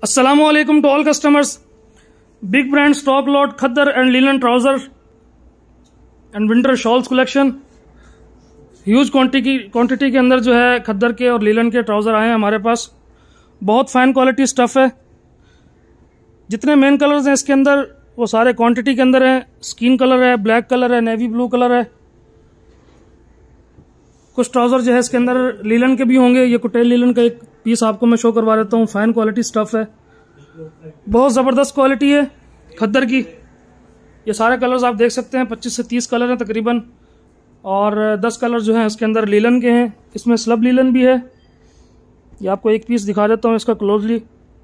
Assalamualaikum to all customers. Big brand stock lot खद्दर and linen trouser and winter shawls collection. Huge quantity के अंदर जो है खद्दर के और लिनन के ट्राउजर आए हैं हमारे पास। बहुत फाइन क्वालिटी स्टफ है। जितने मेन कलर्स हैं इसके अंदर वो सारे क्वांटिटी के अंदर हैं। स्किन कलर है, ब्लैक कलर है, नेवी ब्लू कलर है। कुछ ट्राउजर जो है इसके अंदर लीलन के भी होंगे। ये कुटेल लीलन का एक पीस आपको मैं शो करवा देता हूँ। फाइन क्वालिटी स्टफ है, बहुत जबरदस्त क्वालिटी है खद्दर की। ये सारे कलर्स आप देख सकते हैं, 25 से 30 कलर हैं तकरीबन, और 10 कलर जो हैं इसके अंदर लीलन के हैं। इसमें स्लब लीलन भी है। ये आपको एक पीस दिखा देता हूँ इसका क्लोजली।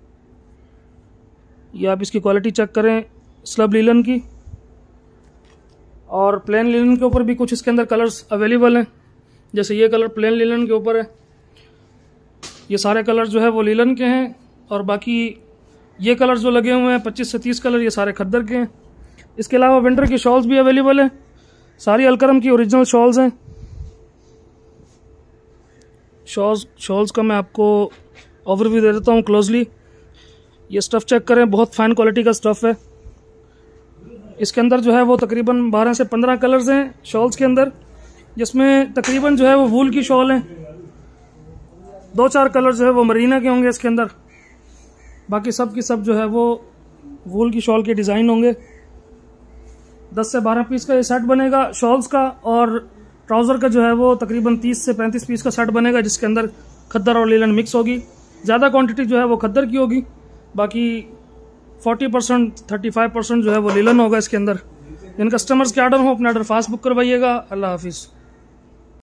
ये आप इसकी क्वालिटी चेक करें स्लब लीलन की। और प्लेन लीलन के ऊपर भी कुछ इसके अंदर कलर्स अवेलेबल हैं। जैसे ये कलर प्लेन लीलन के ऊपर है। ये सारे कलर जो है वो लीलन के हैं, और बाकी ये कलर जो लगे हुए हैं 25 से 30 कलर, ये सारे खद्दर के हैं। इसके अलावा विंटर की शॉल्स भी अवेलेबल हैं। सारी अलकरम की ओरिजिनल शॉल्स हैं। शॉल्स का मैं आपको ओवरव्यू दे देता हूँ क्लोजली। ये स्टफ़ चेक करें, बहुत फाइन क्वालिटी का स्टफ़ है। इसके अंदर जो है वो तकरीबन 12 से 15 कलर्स हैं शॉल्स के अंदर, जिसमें तकरीबन जो है वो वूल की शॉल है। 2-4 कलर जो है वो मरीना के होंगे इसके अंदर। बाकी सब की सब जो है वो वूल की शॉल के डिज़ाइन होंगे। 10 से 12 पीस का ये सेट बनेगा शॉल्स का, और ट्राउज़र का जो है वो तकरीबन 30 से 35 पीस का सेट बनेगा, जिसके अंदर खद्दर और लीलन मिक्स होगी। ज़्यादा क्वांटिटी जो है वो खद्दर की होगी, बाकी 40% 35% जो है वो लीलन होगा इसके अंदर। जिन कस्टमर्स के ऑर्डर हो अपना ऑर्डर फास्ट बुक करवाइएगा। अल्लाह हाफिज़।